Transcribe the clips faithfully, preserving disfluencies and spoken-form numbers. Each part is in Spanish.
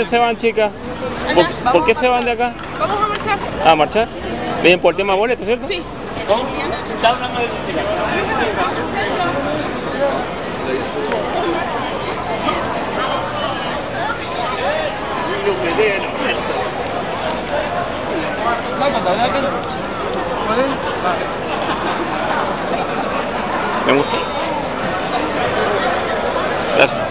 se van, chicas? ¿Por, ¿Por qué se van de acá? Vamos a marchar. ¿A marchar? ¿Vienen por el tema boleto, cierto? Sí. ¿Cómo? Está hablando de me gusta. Gracias.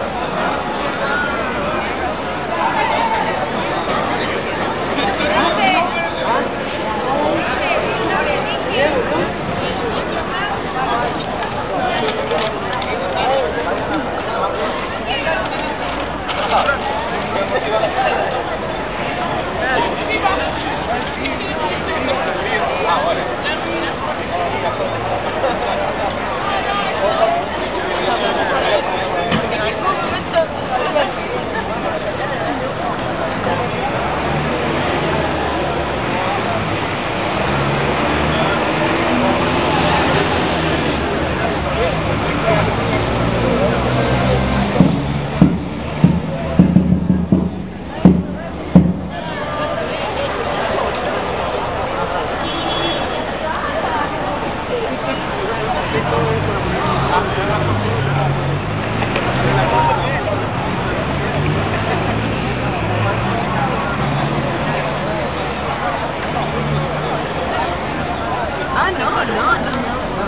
Ah, no, no, no, no.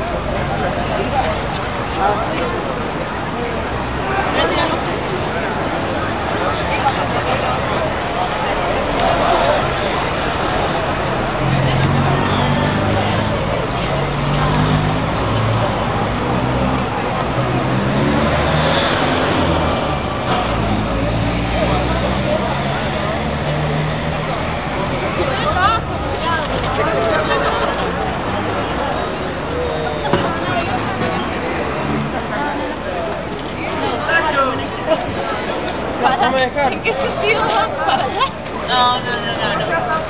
¿No me dejaron? ¿En qué sentido vas para allá? No, no, no, no, no.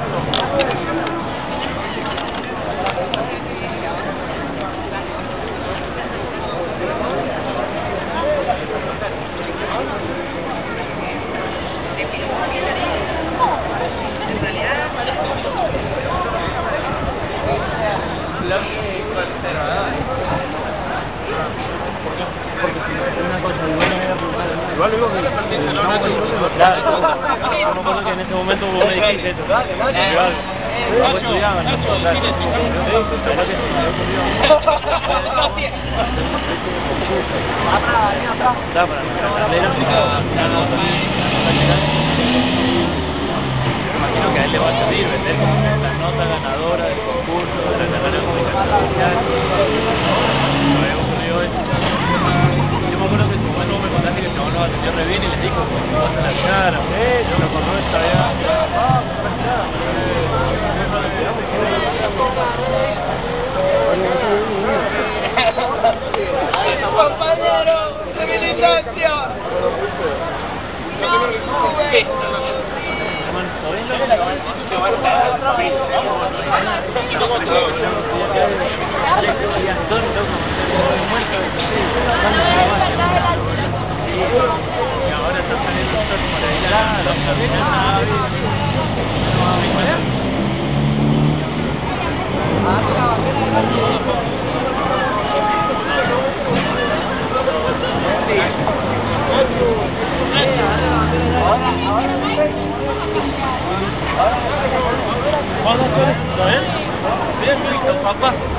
Igual digo que claro, no me acuerdo que en ese momento vos me dijiste esto. Igual, no estudiaba, no imagino que a él le va a servir vender como la nota ganadora del concurso de la carrera de comunicación social. Luego ocurrió eso. Yo me acuerdo que en su momento me contaste que el chabón lo atendió re bien y les dijo, pues vas a la cara, eh, yo lo conozco esta ya. ¡Compañero de militancia! Y ahora están saliendo cosas para ir a la mañana. ¿Cuándo fue? ¿Está bien? Bien, papá.